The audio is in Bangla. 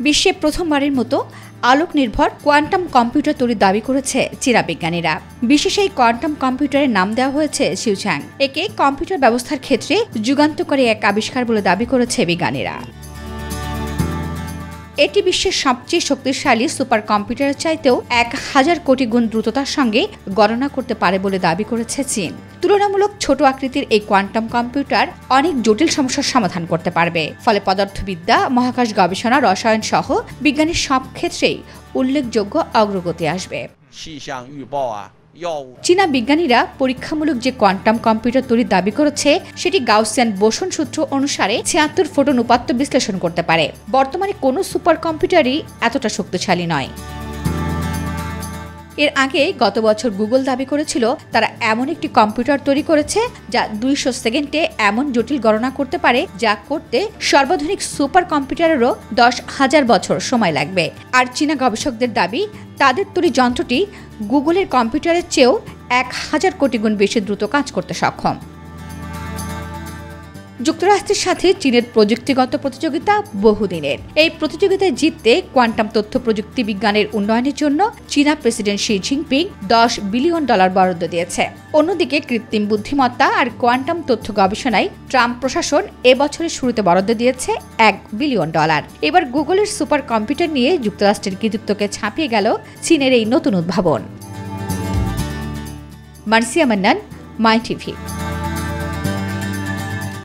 বিশ্বে প্রথমবারের মতো আলোক নির্ভর কোয়ান্টাম কম্পিউটার তৈরির দাবি করেছে চীনা বিজ্ঞানীরা। বিশেষ এই কোয়ান্টাম কম্পিউটারের নাম দেওয়া হয়েছে শিউচ্যাং। একে কম্পিউটার ব্যবস্থার ক্ষেত্রে যুগান্তকারী এক আবিষ্কার বলে দাবি করেছে বিজ্ঞানীরা। এটি বিশ্বের সবচেয়ে শক্তিশালী সুপার কম্পিউটারের চাইতেও 1000 কোটি গুণ দ্রুততার সঙ্গে গণনা করতে পারে বলে দাবি করেছে চীন। তুলনামূলক ছোট আকৃতির এই কোয়ান্টাম কম্পিউটার অনেক জটিল সমস্যার সমাধান করতে পারবে। ফলে পদার্থবিদ্যা, মহাকাশ গবেষণা, রসায়ন সহ বিজ্ঞানের সব ক্ষেত্রেই উল্লেখযোগ্য অগ্রগতি আসবে। চীনা বিজ্ঞানীরা পরীক্ষামূলক যে কোয়ান্টাম কম্পিউটার তৈরির দাবি করেছে সেটি গাউসিয়ান বোসন সূত্র অনুসারে 76 ফোটন উপাত্ত বিশ্লেষণ করতে পারে। বর্তমানে কোনো সুপার কম্পিউটারই এতটা শক্তিশালী নয়। এর আগে গত বছর গুগল দাবি করেছিল তারা এমন একটি কম্পিউটার তৈরি করেছে যা 200 সেকেন্ডে এমন জটিল গণনা করতে পারে যা করতে সর্বাধুনিক সুপার কম্পিউটারেরও 10,000 বছর সময় লাগবে। আর চীনা গবেষকদের দাবি তাদের তৈরি যন্ত্রটি গুগলের কম্পিউটারের চেয়েও 1000 কোটি গুণ বেশি দ্রুত কাজ করতে সক্ষম। যুক্তরাষ্ট্রের সাথে চীনের প্রযুক্তিগত প্রতিযোগিতা বহুদিনের। এই প্রতিযোগিতায় জিততে কোয়ান্টাম তথ্য প্রযুক্তি বিজ্ঞানের উন্নয়নের জন্য চীনা প্রেসিডেন্ট শি জিনপিং $10 বিলিয়ন বরাদ্দ দিয়েছে। অন্যদিকে কৃত্রিম বুদ্ধিমত্তা আর কোয়ান্টাম তথ্য গবেষণায় ট্রাম্প প্রশাসন এবছরের শুরুতে বরাদ্দ দিয়েছে $1 বিলিয়ন। এবার গুগলের সুপার কম্পিউটার নিয়ে যুক্তরাষ্ট্রের কৃতিত্বকে ছাপিয়ে গেল চীনের এই নতুন উদ্ভাবন। Marsia Mannan, my TV.